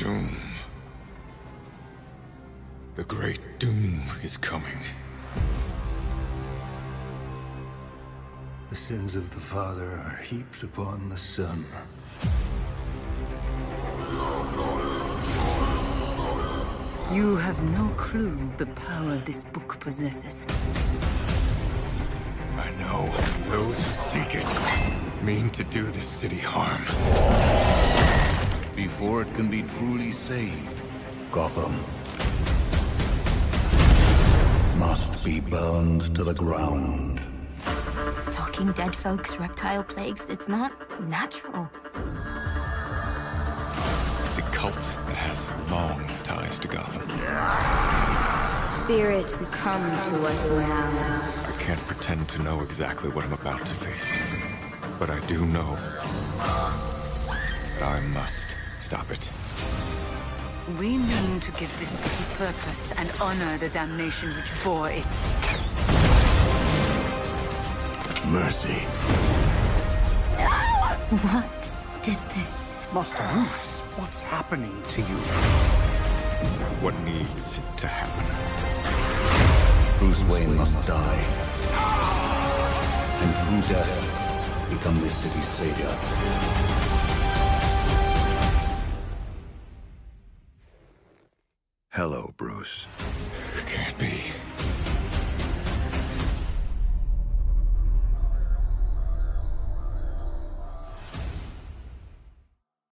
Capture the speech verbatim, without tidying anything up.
Doom. The great doom is coming. The sins of the father are heaped upon the son. You have no clue the power this book possesses. I know those who seek it mean to do this city harm. Before it can be truly saved, Gotham must be burned to the ground. Talking dead folks, reptile plagues, it's not natural. It's a cult that has long ties to Gotham. Spirit, come to us now. I can't pretend to know exactly what I'm about to face, but I do know that I must stop it. We mean to give this city purpose and honor the damnation which bore it. Mercy. No! What did this? Master Bruce, what's happening to you? What needs to happen? Bruce Wayne must die. And through death, become this city's savior. hello, Bruce. It can't be.